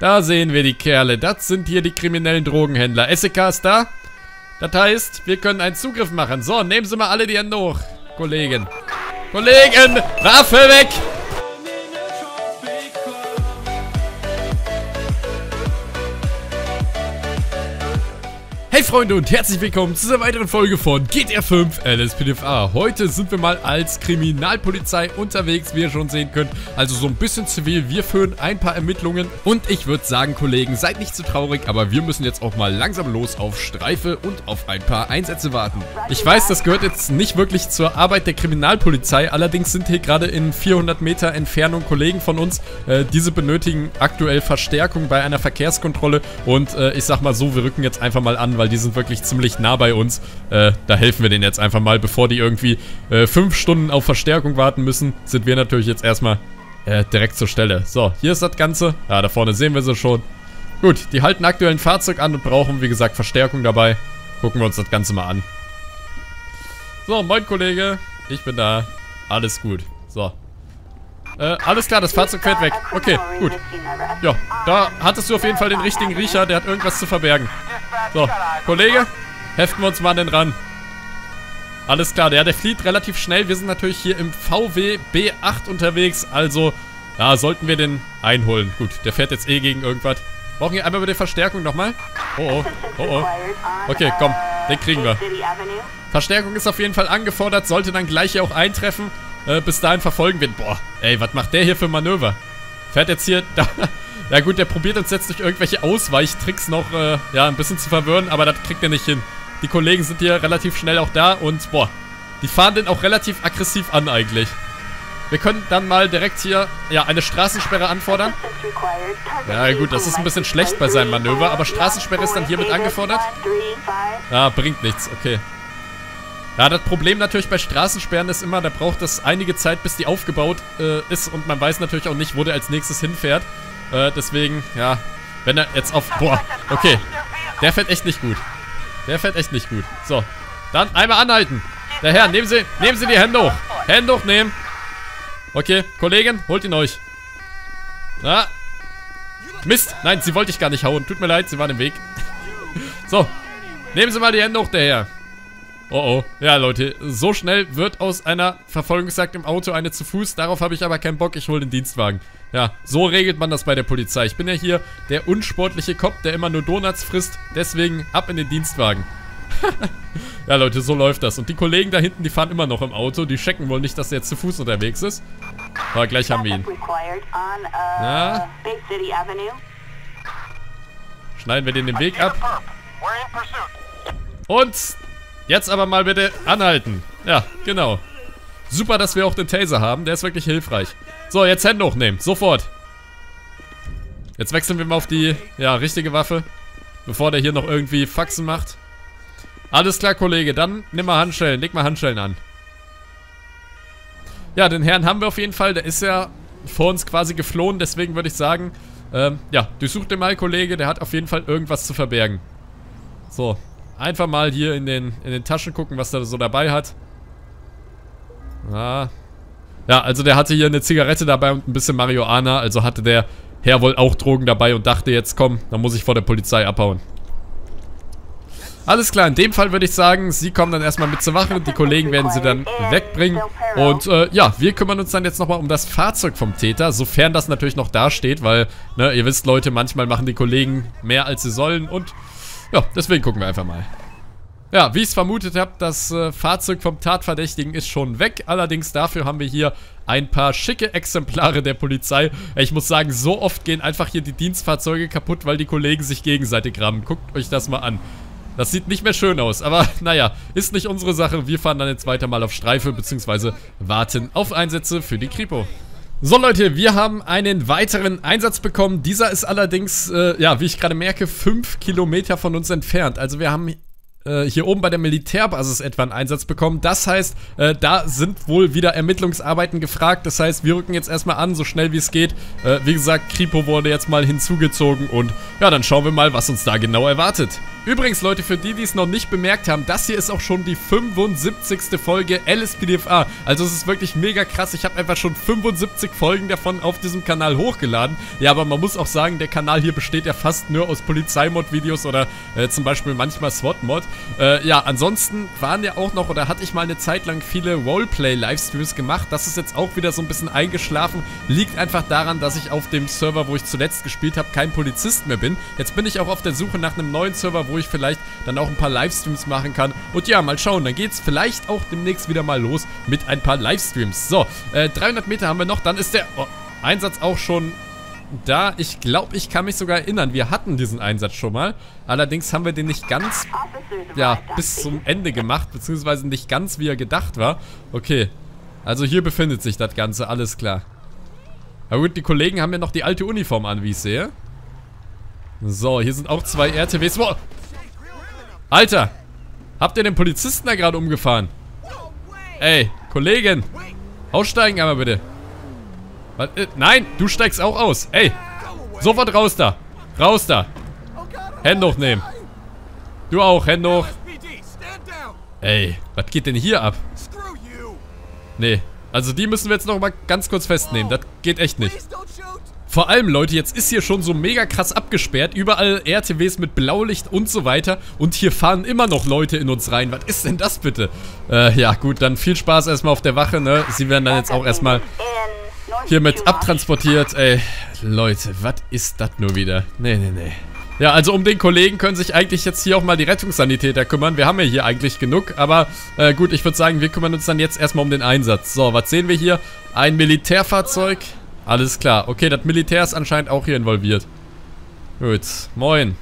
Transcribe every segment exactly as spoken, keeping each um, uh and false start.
Da sehen wir die Kerle. Das sind hier die kriminellen Drogenhändler. S E K ist da. Das heißt, wir können einen Zugriff machen. So, nehmen Sie mal alle die Hände hoch. Kollegen. Kollegen! Waffe weg! Hey Freunde und herzlich willkommen zu einer weiteren Folge von G T A fünf L S P D A. Heute sind wir mal als Kriminalpolizei unterwegs, wie ihr schon sehen könnt. Also so ein bisschen zivil. Wir führen ein paar Ermittlungen. Und ich würde sagen, Kollegen, seid nicht zu traurig, aber wir müssen jetzt auch mal langsam los auf Streife und auf ein paar Einsätze warten. Ich weiß, das gehört jetzt nicht wirklich zur Arbeit der Kriminalpolizei. Allerdings sind hier gerade in vierhundert Meter Entfernung Kollegen von uns. Äh, diese benötigen aktuell Verstärkung bei einer Verkehrskontrolle. Und äh, ich sag mal so, wir rücken jetzt einfach mal an, weil die sind wirklich ziemlich nah bei uns. Äh, da helfen wir denen jetzt einfach mal, bevor die irgendwie äh, fünf Stunden auf Verstärkung warten müssen, sind wir natürlich jetzt erstmal äh, direkt zur Stelle. So, hier ist das Ganze. Ja, da vorne sehen wir sie schon. Gut, die halten aktuell ein Fahrzeug an und brauchen, wie gesagt, Verstärkung dabei. Gucken wir uns das Ganze mal an. So, moin Kollege. Ich bin da. Alles gut. So. Äh, alles klar, das Fahrzeug fährt weg. Okay, gut. Ja, da hattest du auf jeden Fall den richtigen Riecher, der hat irgendwas zu verbergen. So, Kollege, heften wir uns mal an den ran. Alles klar, der, der flieht relativ schnell. Wir sind natürlich hier im V W B acht unterwegs, also, da sollten wir den einholen. Gut, der fährt jetzt eh gegen irgendwas. Brauchen wir einmal bitte Verstärkung nochmal? Oh, oh, oh, oh. Okay, komm, den kriegen wir. Verstärkung ist auf jeden Fall angefordert, sollte dann gleich hier auch eintreffen. Äh, bis dahin verfolgen wir. Boah, ey, was macht der hier für Manöver? Fährt jetzt hier. Da, ja gut, der probiert uns jetzt durch irgendwelche Ausweichtricks noch, äh, ja, ein bisschen zu verwirren, aber das kriegt er nicht hin. Die Kollegen sind hier relativ schnell auch da und, boah, die fahren den auch relativ aggressiv an eigentlich. Wir können dann mal direkt hier, ja, eine Straßensperre anfordern. Ja gut, das ist ein bisschen schlecht bei seinem Manöver, aber Straßensperre ist dann hiermit angefordert. Ja, bringt nichts, okay. Ja, das Problem natürlich bei Straßensperren ist immer, da braucht es einige Zeit, bis die aufgebaut äh, ist und man weiß natürlich auch nicht, wo der als nächstes hinfährt. Äh, deswegen, ja, wenn er jetzt auf... Boah, okay. Der fährt echt nicht gut. Der fährt echt nicht gut. So, dann einmal anhalten. Der Herr, nehmen Sie, nehmen Sie die Hände hoch. Hände hochnehmen. Okay, Kollegen, holt ihn euch. Ja. Mist, nein, sie wollte ich gar nicht hauen. Tut mir leid, sie waren im Weg. So, nehmen Sie mal die Hände hoch, der Herr. Oh oh. Ja, Leute, so schnell wird aus einer Verfolgungsjagd im Auto eine zu Fuß. Darauf habe ich aber keinen Bock, ich hole den Dienstwagen. Ja, so regelt man das bei der Polizei. Ich bin ja hier der unsportliche Cop, der immer nur Donuts frisst. Deswegen ab in den Dienstwagen. Ja, Leute, so läuft das. Und die Kollegen da hinten, die fahren immer noch im Auto. Die checken wohl nicht, dass er jetzt zu Fuß unterwegs ist. Aber gleich haben wir ihn. Ja. Schneiden wir den den Weg ab. Und... jetzt aber mal bitte anhalten. Ja, genau. Super, dass wir auch den Taser haben. Der ist wirklich hilfreich. So, jetzt Hände hochnehmen. Sofort. Jetzt wechseln wir mal auf die, ja, richtige Waffe. Bevor der hier noch irgendwie Faxen macht. Alles klar, Kollege. Dann nimm mal Handschellen. Leg mal Handschellen an. Ja, den Herrn haben wir auf jeden Fall. Der ist ja vor uns quasi geflohen. Deswegen würde ich sagen, ähm, ja, durchsuch den mal, Kollege. Der hat auf jeden Fall irgendwas zu verbergen. So. Einfach mal hier in den, in den Taschen gucken, was der so dabei hat. Ah. Ja, also der hatte hier eine Zigarette dabei und ein bisschen Marihuana. Also hatte der Herr wohl auch Drogen dabei und dachte jetzt, komm, dann muss ich vor der Polizei abhauen. Alles klar, in dem Fall würde ich sagen, Sie kommen dann erstmal mit zur Wache. Die Kollegen werden Sie dann wegbringen. Und äh, ja, wir kümmern uns dann jetzt nochmal um das Fahrzeug vom Täter. Sofern das natürlich noch dasteht, weil, ne, ihr wisst Leute, manchmal machen die Kollegen mehr als sie sollen und... ja, deswegen gucken wir einfach mal. Ja, wie ich es vermutet habe, das äh, Fahrzeug vom Tatverdächtigen ist schon weg. Allerdings dafür haben wir hier ein paar schicke Exemplare der Polizei. Ich muss sagen, so oft gehen einfach hier die Dienstfahrzeuge kaputt, weil die Kollegen sich gegenseitig rammen. Guckt euch das mal an. Das sieht nicht mehr schön aus, aber naja, ist nicht unsere Sache. Wir fahren dann jetzt weiter mal auf Streife, beziehungsweise warten auf Einsätze für die Kripo. So Leute, wir haben einen weiteren Einsatz bekommen. Dieser ist allerdings, äh, ja, wie ich gerade merke, fünf Kilometer von uns entfernt. Also wir haben äh, hier oben bei der Militärbasis etwa einen Einsatz bekommen. Das heißt, äh, da sind wohl wieder Ermittlungsarbeiten gefragt. Das heißt, wir rücken jetzt erstmal an, so schnell wie es geht. Äh, wie gesagt, Kripo wurde jetzt mal hinzugezogen und ja, dann schauen wir mal, was uns da genau erwartet. Übrigens, Leute, für die, die es noch nicht bemerkt haben, das hier ist auch schon die fünfundsiebzigste Folge L S P D F A. Also es ist wirklich mega krass. Ich habe einfach schon fünfundsiebzig Folgen davon auf diesem Kanal hochgeladen. Ja, aber man muss auch sagen, der Kanal hier besteht ja fast nur aus Polizeimod-Videos oder äh, zum Beispiel manchmal SWAT-Mod. Äh, ja, ansonsten waren ja auch noch, oder hatte ich mal eine Zeit lang viele Roleplay-Livestreams gemacht. Das ist jetzt auch wieder so ein bisschen eingeschlafen. Liegt einfach daran, dass ich auf dem Server, wo ich zuletzt gespielt habe, kein Polizist mehr bin. Jetzt bin ich auch auf der Suche nach einem neuen Server, wo ich vielleicht dann auch ein paar Livestreams machen kann. Und ja, mal schauen, dann geht's vielleicht auch demnächst wieder mal los mit ein paar Livestreams. So, äh, dreihundert Meter haben wir noch, dann ist der oh, Einsatz auch schon da. Ich glaube, ich kann mich sogar erinnern, wir hatten diesen Einsatz schon mal. Allerdings haben wir den nicht ganz, ja, bis zum Ende gemacht, beziehungsweise nicht ganz, wie er gedacht war. Okay, also hier befindet sich das Ganze, alles klar. Na gut, die Kollegen haben ja noch die alte Uniform an, wie ich sehe. So, hier sind auch zwei R T Ws. Wow. Alter, habt ihr den Polizisten da gerade umgefahren? Ey, Kollegin, aussteigen aber bitte. Was, äh, nein, du steigst auch aus. Ey, sofort raus da. Raus da. Hände hochnehmen. Du auch, Hände hoch. Ey, was geht denn hier ab? Nee, also die müssen wir jetzt noch mal ganz kurz festnehmen. Das geht echt nicht. Vor allem, Leute, jetzt ist hier schon so mega krass abgesperrt. Überall R T Ws mit Blaulicht und so weiter. Und hier fahren immer noch Leute in uns rein. Was ist denn das bitte? Äh, ja gut, dann viel Spaß erstmal auf der Wache, ne? Sie werden dann jetzt auch erstmal hiermit abtransportiert. Ey, Leute, was ist das nur wieder? Nee, nee, nee. Ja, also um den Kollegen können sich eigentlich jetzt hier auch mal die Rettungssanitäter kümmern. Wir haben ja hier eigentlich genug. Aber äh, gut, ich würde sagen, wir kümmern uns dann jetzt erstmal um den Einsatz. So, was sehen wir hier? Ein Militärfahrzeug. Alles klar. Okay, das Militär ist anscheinend auch hier involviert. Gut. Moin.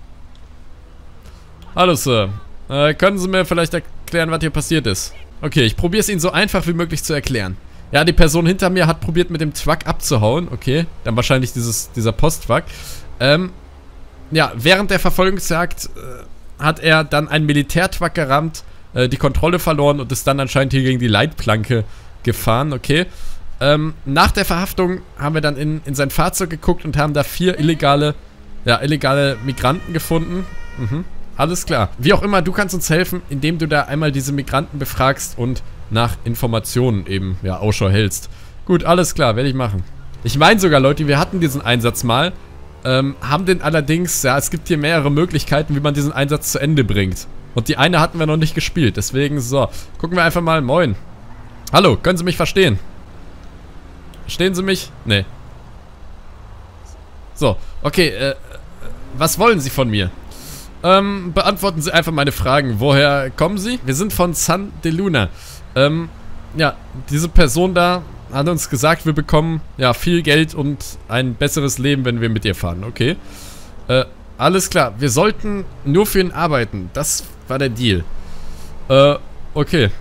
Hallo, Sir. Äh, können Sie mir vielleicht erklären, was hier passiert ist? Okay, ich probiere es Ihnen so einfach wie möglich zu erklären. Ja, die Person hinter mir hat probiert, mit dem Truck abzuhauen. Okay, dann wahrscheinlich dieses, dieser Posttruck. Ähm, ja, während der Verfolgungsjagd äh, hat er dann einen Militärtruck gerammt, äh, die Kontrolle verloren und ist dann anscheinend hier gegen die Leitplanke gefahren. Okay. Ähm, nach der Verhaftung haben wir dann in, in sein Fahrzeug geguckt und haben da vier illegale, ja, illegale Migranten gefunden. Mhm. Alles klar. Wie auch immer, du kannst uns helfen, indem du da einmal diese Migranten befragst und nach Informationen eben, ja, Ausschau hältst. Gut, alles klar, werde ich machen. Ich meine sogar, Leute, wir hatten diesen Einsatz mal, ähm, haben den allerdings, ja, es gibt hier mehrere Möglichkeiten, wie man diesen Einsatz zu Ende bringt. Und die eine hatten wir noch nicht gespielt, deswegen, so, gucken wir einfach mal, moin. Hallo, können Sie mich verstehen? Verstehen Sie mich? Nee. So, okay, äh, was wollen Sie von mir? Ähm, beantworten Sie einfach meine Fragen. Woher kommen Sie? Wir sind von San de Luna. Ähm, ja, diese Person da hat uns gesagt, wir bekommen, ja, viel Geld und ein besseres Leben, wenn wir mit ihr fahren. Okay. Äh, alles klar. Wir sollten nur für ihn arbeiten. Das war der Deal. Äh, okay.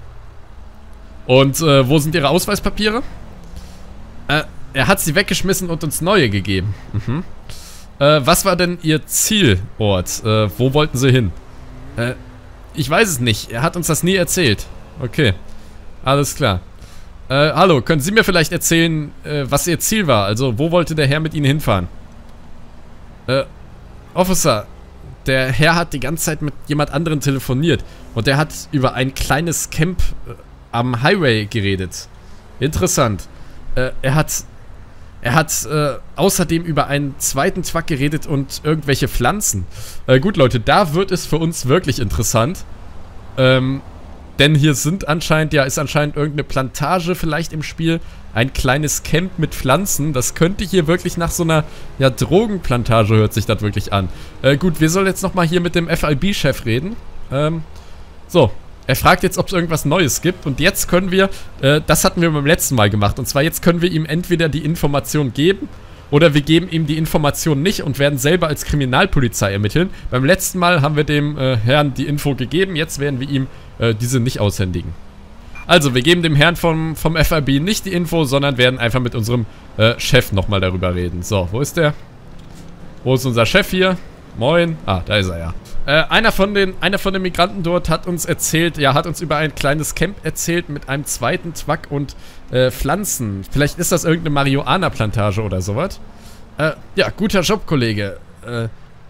Und, äh, wo sind Ihre Ausweispapiere? Äh, er hat sie weggeschmissen und uns neue gegeben. Mhm. Äh, was war denn Ihr Zielort? Äh, wo wollten Sie hin? Äh, ich weiß es nicht. Er hat uns das nie erzählt. Okay. Alles klar. Äh, hallo, können Sie mir vielleicht erzählen, äh, was Ihr Ziel war? Also, wo wollte der Herr mit Ihnen hinfahren? Äh, Officer, der Herr hat die ganze Zeit mit jemand anderem telefoniert. Und der hat über ein kleines Camp äh, am Highway geredet. Interessant. Äh, er hat, er hat äh, außerdem über einen zweiten Truck geredet und irgendwelche Pflanzen. Äh, gut, Leute, da wird es für uns wirklich interessant. Ähm, denn hier sind anscheinend, ja, ist anscheinend irgendeine Plantage vielleicht im Spiel. Ein kleines Camp mit Pflanzen. Das könnte hier wirklich nach so einer, ja, Drogenplantage hört sich das wirklich an. Äh, gut, wir sollen jetzt nochmal hier mit dem F I B-Chef reden. Ähm, so. Er fragt jetzt, ob es irgendwas Neues gibt und jetzt können wir, äh, das hatten wir beim letzten Mal gemacht und zwar jetzt können wir ihm entweder die Information geben oder wir geben ihm die Information nicht und werden selber als Kriminalpolizei ermitteln. Beim letzten Mal haben wir dem äh, Herrn die Info gegeben, jetzt werden wir ihm äh, diese nicht aushändigen. Also, wir geben dem Herrn vom, vom F I B nicht die Info, sondern werden einfach mit unserem äh, Chef nochmal darüber reden. So, wo ist der? Wo ist unser Chef hier? Moin. Ah, da ist er ja. Äh, einer von den, einer von den Migranten dort hat uns erzählt, ja, hat uns über ein kleines Camp erzählt mit einem zweiten Truck und äh, Pflanzen. Vielleicht ist das irgendeine Marihuana-Plantage oder sowas. Äh, ja, guter Job, Kollege. Äh,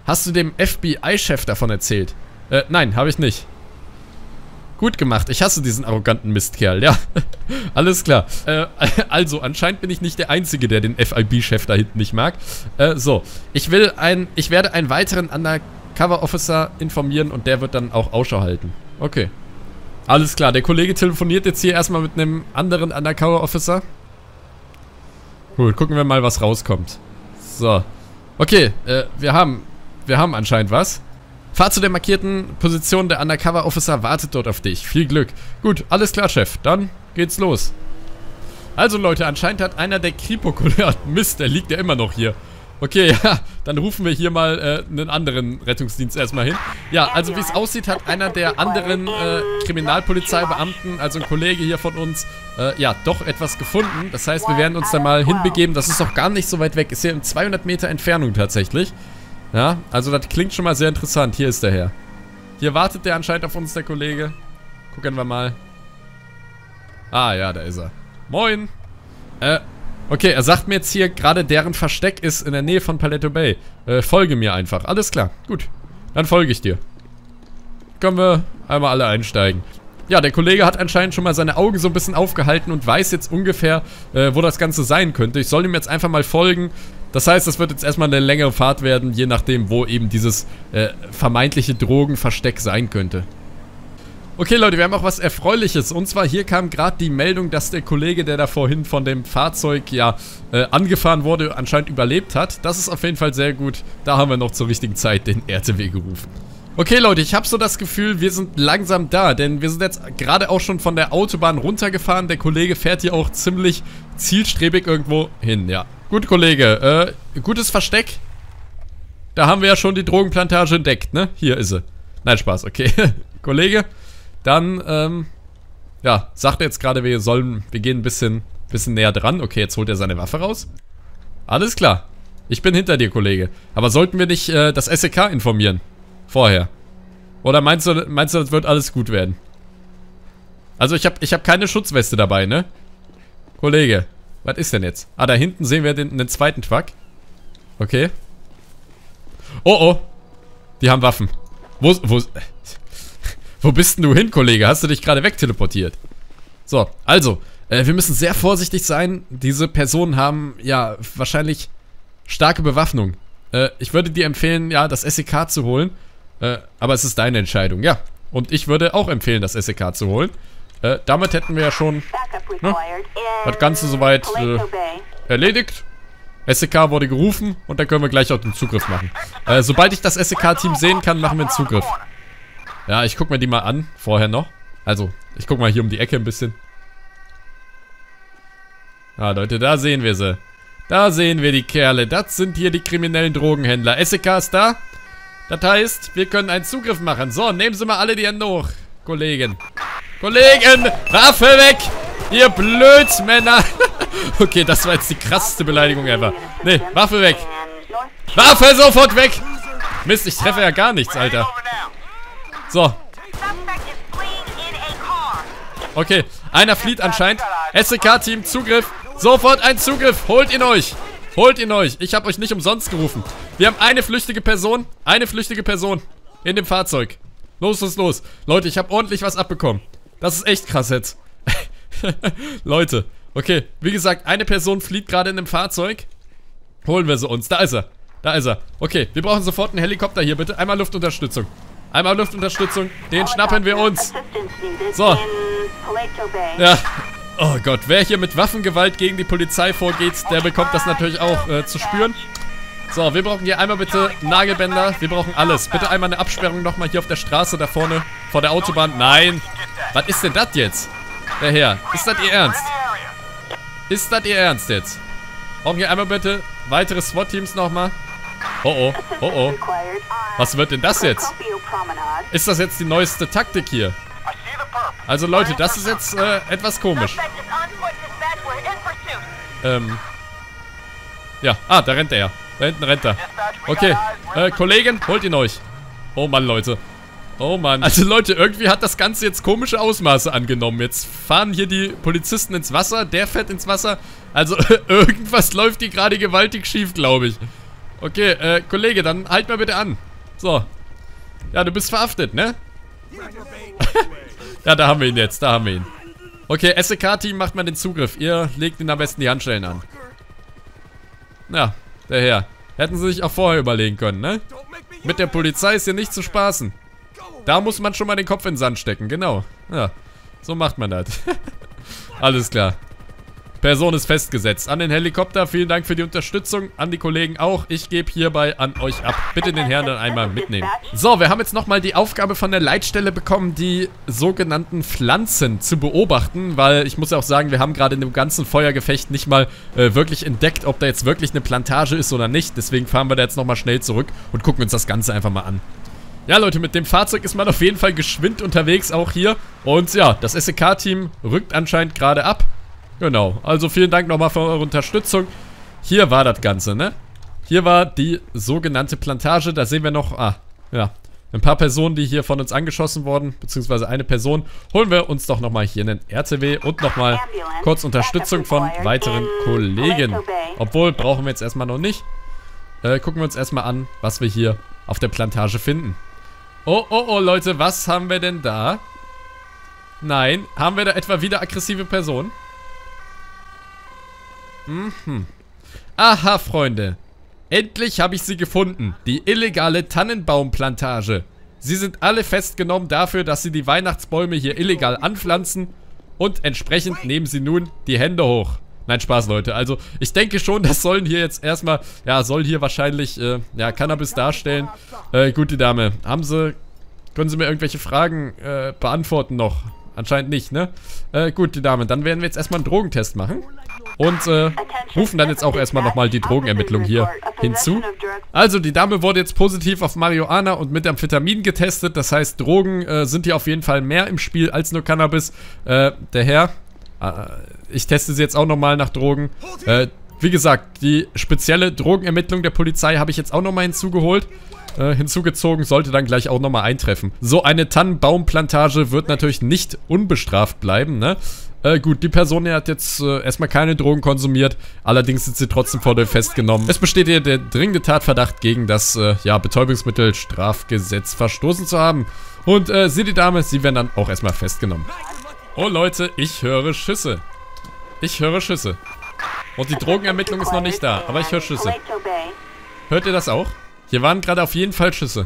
Hast du dem F B I-Chef davon erzählt? Äh, nein, habe ich nicht. Gut gemacht. Ich hasse diesen arroganten Mistkerl, ja. Alles klar. Äh, also, anscheinend bin ich nicht der Einzige, der den F I B-Chef da hinten nicht mag. Äh, so. Ich will ein... Ich werde einen weiteren Undercover-Officer informieren und der wird dann auch Ausschau halten. Okay. Alles klar. Der Kollege telefoniert jetzt hier erstmal mit einem anderen Undercover-Officer. Gut, gucken wir mal, was rauskommt. So. Okay, äh, wir haben... Wir haben anscheinend was. Fahr zu der markierten Position, der Undercover-Officer wartet dort auf dich. Viel Glück. Gut, alles klar, Chef. Dann geht's los. Also, Leute, anscheinend hat einer der Kripo-Kollegen... Mist, der liegt ja immer noch hier. Okay, ja, dann rufen wir hier mal äh, einen anderen Rettungsdienst erstmal hin. Ja, also wie es aussieht, hat einer der anderen äh, Kriminalpolizeibeamten, also ein Kollege hier von uns, äh, ja, doch etwas gefunden. Das heißt, wir werden uns da mal hinbegeben. Das ist auch gar nicht so weit weg. Ist hier in zweihundert Meter Entfernung tatsächlich. Ja, also das klingt schon mal sehr interessant. Hier ist der Herr. Hier wartet der anscheinend auf uns, der Kollege. Gucken wir mal. Ah, ja, da ist er. Moin. Äh, okay, er sagt mir jetzt hier, gerade deren Versteck ist in der Nähe von Paleto Bay. Äh, folge mir einfach. Alles klar, gut. Dann folge ich dir. Können wir einmal alle einsteigen. Ja, der Kollege hat anscheinend schon mal seine Augen so ein bisschen aufgehalten und weiß jetzt ungefähr, äh, wo das Ganze sein könnte. Ich soll ihm jetzt einfach mal folgen. Das heißt, das wird jetzt erstmal eine längere Fahrt werden, je nachdem, wo eben dieses äh, vermeintliche Drogenversteck sein könnte. Okay, Leute, wir haben auch was Erfreuliches. Und zwar, hier kam gerade die Meldung, dass der Kollege, der da vorhin von dem Fahrzeug, ja, äh, angefahren wurde, anscheinend überlebt hat. Das ist auf jeden Fall sehr gut. Da haben wir noch zur richtigen Zeit den R T W gerufen. Okay, Leute, ich habe so das Gefühl, wir sind langsam da, denn wir sind jetzt gerade auch schon von der Autobahn runtergefahren. Der Kollege fährt hier auch ziemlich zielstrebig irgendwo hin, ja. Gut, Kollege, äh, gutes Versteck. Da haben wir ja schon die Drogenplantage entdeckt, ne? Hier ist sie. Nein, Spaß, okay. Kollege, dann, ähm, ja, sagt er jetzt gerade, wir sollen, wir gehen ein bisschen, bisschen näher dran. Okay, jetzt holt er seine Waffe raus. Alles klar. Ich bin hinter dir, Kollege. Aber sollten wir nicht, äh, das S E K informieren? Vorher. Oder meinst du, meinst du, das wird alles gut werden? Also, ich habe ich hab keine Schutzweste dabei, ne? Kollege. Was ist denn jetzt? Ah, da hinten sehen wir den, den zweiten Truck. Okay. Oh, oh. Die haben Waffen. Wo, wo, wo bist denn du hin, Kollege? Hast du dich gerade wegteleportiert? So, also, äh, wir müssen sehr vorsichtig sein. Diese Personen haben, ja, wahrscheinlich starke Bewaffnung. Äh, ich würde dir empfehlen, ja, das S E K zu holen. Äh, aber es ist deine Entscheidung, ja. Und ich würde auch empfehlen, das S E K zu holen. Äh, damit hätten wir ja schon, ne, das Ganze soweit äh, erledigt. S E K wurde gerufen und dann können wir gleich auch den Zugriff machen. Äh, sobald ich das S E K-Team sehen kann, machen wir einen Zugriff. Ja, ich guck mir die mal an, vorher noch. Also, ich guck mal hier um die Ecke ein bisschen. Ah, Leute, da sehen wir sie. Da sehen wir die Kerle. Das sind hier die kriminellen Drogenhändler. S E K ist da. Das heißt, wir können einen Zugriff machen. So, nehmen Sie mal alle die Hände hoch, Kollegen. Kollegen, Waffe weg! Ihr Blödsmänner! Okay, das war jetzt die krasseste Beleidigung ever. Nee, Waffe weg! Waffe sofort weg! Mist, ich treffe ja gar nichts, Alter. So. Okay, einer flieht anscheinend. S E K-Team, Zugriff. Sofort ein Zugriff. Holt ihn euch. Holt ihn euch. Ich habe euch nicht umsonst gerufen. Wir haben eine flüchtige Person. Eine flüchtige Person. In dem Fahrzeug. Los, los, los. Leute, ich habe ordentlich was abbekommen. Das ist echt krass jetzt. Leute. Okay, wie gesagt, eine Person flieht gerade in dem Fahrzeug. Holen wir sie uns. Da ist er. Da ist er. Okay, wir brauchen sofort einen Helikopter hier, bitte. Einmal Luftunterstützung. Einmal Luftunterstützung. Den schnappen wir uns. So. Ja. Oh Gott, wer hier mit Waffengewalt gegen die Polizei vorgeht, der bekommt das natürlich auch äh, zu spüren. So, wir brauchen hier einmal bitte Nagelbänder. Wir brauchen alles. Bitte einmal eine Absperrung nochmal hier auf der Straße da vorne. Vor der Autobahn. Nein. Was ist denn das jetzt? Der Herr. Ist das ihr Ernst? Ist das ihr Ernst jetzt? Brauchen hier einmal bitte weitere SWAT-Teams nochmal. Oh oh. Oh oh. Was wird denn das jetzt? Ist das jetzt die neueste Taktik hier? Also Leute, das ist jetzt äh, etwas komisch. Ähm. Ja, ah, da rennt er. Da hinten rennt er. Okay, äh, Kollegen, holt ihn euch. Oh Mann, Leute. Oh Mann. Also Leute, irgendwie hat das Ganze jetzt komische Ausmaße angenommen. Jetzt fahren hier die Polizisten ins Wasser, der fährt ins Wasser. Also irgendwas läuft hier gerade gewaltig schief, glaube ich. Okay, äh, Kollege, dann halt mal bitte an. So. Ja, du bist verhaftet, ne? Ja, da haben wir ihn jetzt, da haben wir ihn. Okay, S E K-Team, macht mal den Zugriff. Ihr legt ihn am besten die Handschellen an. Ja, der Herr. Hätten sie sich auch vorher überlegen können, ne? Mit der Polizei ist hier nicht zu spaßen. Da muss man schon mal den Kopf in den Sand stecken, genau. Ja, so macht man das. Alles klar. Person ist festgesetzt. An den Helikopter, vielen Dank für die Unterstützung. An die Kollegen auch. Ich gebe hierbei an euch ab. Bitte den Herrn dann einmal mitnehmen. So, wir haben jetzt nochmal die Aufgabe von der Leitstelle bekommen, die sogenannten Pflanzen zu beobachten. Weil ich muss ja auch sagen, wir haben gerade in dem ganzen Feuergefecht nicht mal äh, wirklich entdeckt, ob da jetzt wirklich eine Plantage ist oder nicht. Deswegen fahren wir da jetzt nochmal schnell zurück und gucken uns das Ganze einfach mal an. Ja, Leute, mit dem Fahrzeug ist man auf jeden Fall geschwind unterwegs, auch hier. Und ja, das S E K-Team rückt anscheinend gerade ab. Genau, also vielen Dank nochmal für eure Unterstützung. Hier war das Ganze, ne? Hier war die sogenannte Plantage, da sehen wir noch, ah, ja, ein paar Personen, die hier von uns angeschossen wurden, beziehungsweise eine Person. Holen wir uns doch nochmal hier einen R T W und nochmal kurz Unterstützung von weiteren Kollegen. Obwohl, brauchen wir jetzt erstmal noch nicht. Äh, gucken wir uns erstmal an, was wir hier auf der Plantage finden. Oh, oh, oh, Leute, was haben wir denn da? Nein, haben wir da etwa wieder aggressive Personen? Mhm. Aha, Freunde. Endlich habe ich sie gefunden. Die illegale Tannenbaumplantage. Sie sind alle festgenommen dafür, dass sie die Weihnachtsbäume hier illegal anpflanzen. Und entsprechend nehmen sie nun die Hände hoch. Nein, Spaß, Leute. Also, ich denke schon, das sollen hier jetzt erstmal... Ja, soll hier wahrscheinlich, äh, ja, Cannabis darstellen. Äh, gut, die Dame. Haben Sie... Können Sie mir irgendwelche Fragen, äh, beantworten noch? Anscheinend nicht, ne? Äh, gut, die Dame. Dann werden wir jetzt erstmal einen Drogentest machen. Und äh, rufen dann jetzt auch erstmal nochmal die Drogenermittlung hier hinzu. Also die Dame wurde jetzt positiv auf Marihuana und Methamphetamin getestet. Das heißt, Drogen äh, sind hier auf jeden Fall mehr im Spiel als nur Cannabis. Äh, der Herr, äh, ich teste sie jetzt auch nochmal nach Drogen. Äh, wie gesagt, die spezielle Drogenermittlung der Polizei habe ich jetzt auch nochmal hinzugeholt. Äh, hinzugezogen, sollte dann gleich auch nochmal eintreffen. So eine Tannenbaumplantage wird natürlich nicht unbestraft bleiben, ne? Äh, gut, die Person hier hat jetzt äh, erstmal keine Drogen konsumiert, allerdings sind sie trotzdem vor der festgenommen. Es besteht hier der dringende Tatverdacht gegen das, äh, ja, Betäubungsmittelstrafgesetz verstoßen zu haben. Und, äh, sie, die Dame, sie werden dann auch erstmal festgenommen. Oh, Leute, ich höre Schüsse. Ich höre Schüsse. Und die Drogenermittlung ist noch nicht da, aber ich höre Schüsse. Hört ihr das auch? Hier waren gerade auf jeden Fall Schüsse.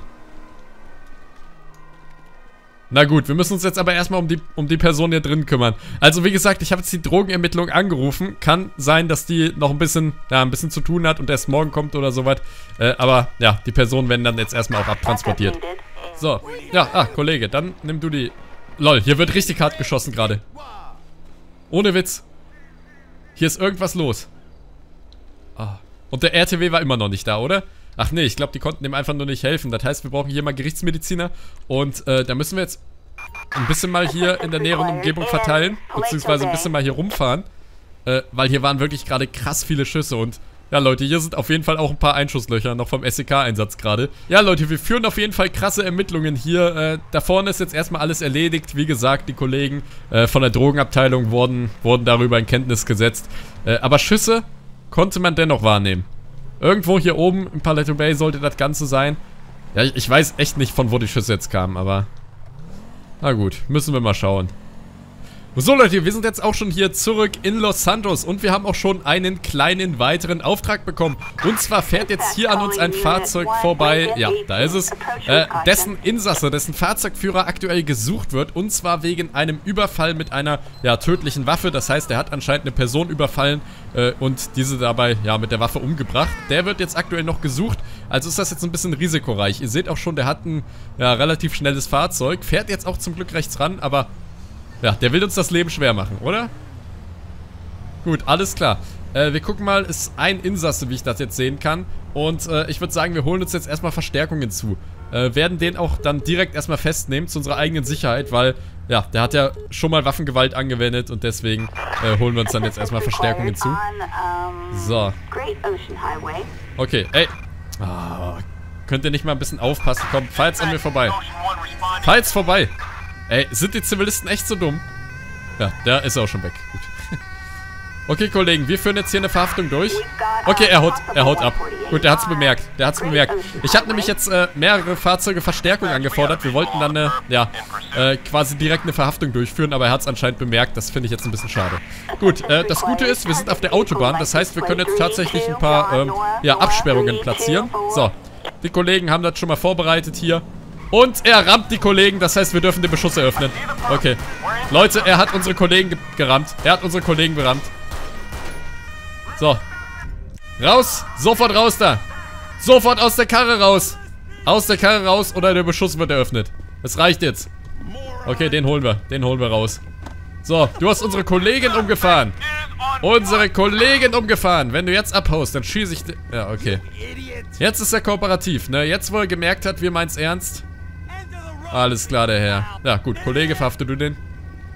Na gut, wir müssen uns jetzt aber erstmal um die, um die Person hier drin kümmern. Also wie gesagt, ich habe jetzt die Drogenermittlung angerufen. Kann sein, dass die noch ein bisschen, ja, ein bisschen zu tun hat und erst morgen kommt oder sowas. Äh, aber ja, die Personen werden dann jetzt erstmal auch abtransportiert. So, ja, ah, Kollege, dann nimm du die... Lol, hier wird richtig hart geschossen gerade. Ohne Witz. Hier ist irgendwas los. Ah. Und der R T W war immer noch nicht da, oder? Ach nee, ich glaube, die konnten dem einfach nur nicht helfen. Das heißt, wir brauchen hier mal Gerichtsmediziner. Und äh, da müssen wir jetzt ein bisschen mal hier in der näheren Umgebung verteilen. Beziehungsweise ein bisschen mal hier rumfahren. Äh, weil hier waren wirklich gerade krass viele Schüsse. Und ja, Leute, hier sind auf jeden Fall auch ein paar Einschusslöcher noch vom S E K-Einsatz gerade. Ja, Leute, wir führen auf jeden Fall krasse Ermittlungen hier. Äh, da vorne ist jetzt erstmal alles erledigt. Wie gesagt, die Kollegen äh, von der Drogenabteilung wurden, wurden darüber in Kenntnis gesetzt. Äh, aber Schüsse konnte man dennoch wahrnehmen. Irgendwo hier oben im Paleto Bay sollte das Ganze sein. Ja, ich, ich weiß echt nicht, von wo die Schüsse jetzt kamen, aber... Na gut, müssen wir mal schauen. So, Leute, wir sind jetzt auch schon hier zurück in Los Santos und wir haben auch schon einen kleinen weiteren Auftrag bekommen. Und zwar fährt jetzt hier an uns ein Fahrzeug vorbei, ja, da ist es, äh, dessen Insasse, dessen Fahrzeugführer aktuell gesucht wird. Und zwar wegen einem Überfall mit einer, ja, tödlichen Waffe. Das heißt, er hat anscheinend eine Person überfallen äh, und diese dabei, ja, mit der Waffe umgebracht. Der wird jetzt aktuell noch gesucht, also ist das jetzt ein bisschen risikoreich. Ihr seht auch schon, der hat ein, ja, relativ schnelles Fahrzeug, fährt jetzt auch zum Glück rechts ran, aber... Ja, der will uns das Leben schwer machen, oder? Gut, alles klar. Äh, wir gucken mal, ist ein Insasse, wie ich das jetzt sehen kann. Und äh, ich würde sagen, wir holen uns jetzt erstmal Verstärkung hinzu. Äh, werden den auch dann direkt erstmal festnehmen zu unserer eigenen Sicherheit, weil, ja, der hat ja schon mal Waffengewalt angewendet und deswegen äh, holen wir uns dann jetzt erstmal Verstärkung hinzu. So. Okay, ey. Oh, könnt ihr nicht mal ein bisschen aufpassen? Komm, fahrt's an mir vorbei. Fahrt's vorbei. Ey, sind die Zivilisten echt so dumm? Ja, der ist auch schon weg. Gut. Okay, Kollegen, wir führen jetzt hier eine Verhaftung durch. Okay, er haut, er haut ab. Gut, der hat's bemerkt. Der hat's bemerkt. Ich habe nämlich jetzt äh, mehrere Fahrzeuge Verstärkung angefordert. Wir wollten dann eine, ja, äh, quasi direkt eine Verhaftung durchführen, aber er hat's anscheinend bemerkt. Das finde ich jetzt ein bisschen schade. Gut, äh, das Gute ist, wir sind auf der Autobahn. Das heißt, wir können jetzt tatsächlich ein paar, ähm, ja, Absperrungen platzieren. So, die Kollegen haben das schon mal vorbereitet hier. Und er rammt die Kollegen, das heißt, wir dürfen den Beschuss eröffnen. Okay. Leute, er hat unsere Kollegen ge gerammt. Er hat unsere Kollegen berammt. So. Raus. Sofort raus da. Sofort aus der Karre raus. Aus der Karre raus oder der Beschuss wird eröffnet. Das reicht jetzt. Okay, den holen wir. Den holen wir raus. So, du hast unsere Kollegin umgefahren. Unsere Kollegin umgefahren. Wenn du jetzt abhaust, dann schieße ich... Ja, okay. Jetzt ist er kooperativ, ne? Jetzt, wo er gemerkt hat, wir meinen's ernst. Alles klar, der Herr. Ja, gut. Kollege, verhafte du den.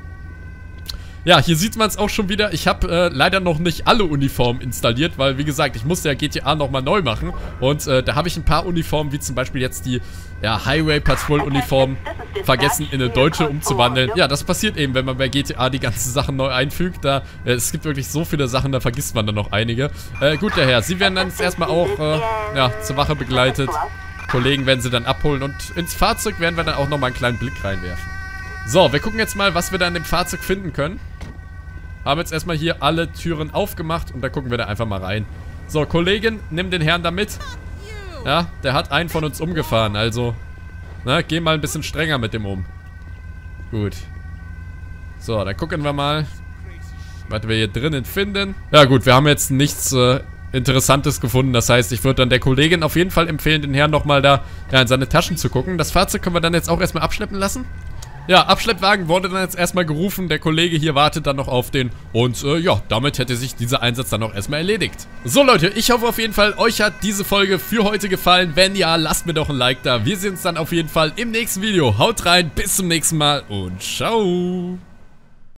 Ja, hier sieht man es auch schon wieder. Ich habe äh, leider noch nicht alle Uniformen installiert, weil, wie gesagt, ich musste ja G T A nochmal neu machen. Und äh, da habe ich ein paar Uniformen, wie zum Beispiel jetzt die ja, Highway-Patrol-Uniform, vergessen, in eine deutsche umzuwandeln. Ja, das passiert eben, wenn man bei G T A die ganzen Sachen neu einfügt. Da, äh, es gibt wirklich so viele Sachen, da vergisst man dann noch einige. Äh, gut, der Herr, Sie werden dann jetzt erstmal auch äh, ja, zur Wache begleitet. Kollegen werden Sie dann abholen und ins Fahrzeug werden wir dann auch nochmal einen kleinen Blick reinwerfen. So, wir gucken jetzt mal, was wir da in dem Fahrzeug finden können. Haben jetzt erstmal hier alle Türen aufgemacht und da gucken wir da einfach mal rein. So, Kollegin, nimm den Herrn da mit. Ja, der hat einen von uns umgefahren, also, na, geh mal ein bisschen strenger mit dem um. Gut. So, dann gucken wir mal, was wir hier drinnen finden. Ja gut, wir haben jetzt nichts äh, Interessantes gefunden. Das heißt, ich würde dann der Kollegin auf jeden Fall empfehlen, den Herrn nochmal da ja, in seine Taschen zu gucken. Das Fahrzeug können wir dann jetzt auch erstmal abschleppen lassen. Ja, Abschleppwagen wurde dann jetzt erstmal gerufen. Der Kollege hier wartet dann noch auf den. Und äh, ja, damit hätte sich dieser Einsatz dann auch erstmal erledigt. So Leute, ich hoffe auf jeden Fall, euch hat diese Folge für heute gefallen. Wenn ja, lasst mir doch ein Like da. Wir sehen uns dann auf jeden Fall im nächsten Video. Haut rein, bis zum nächsten Mal und ciao.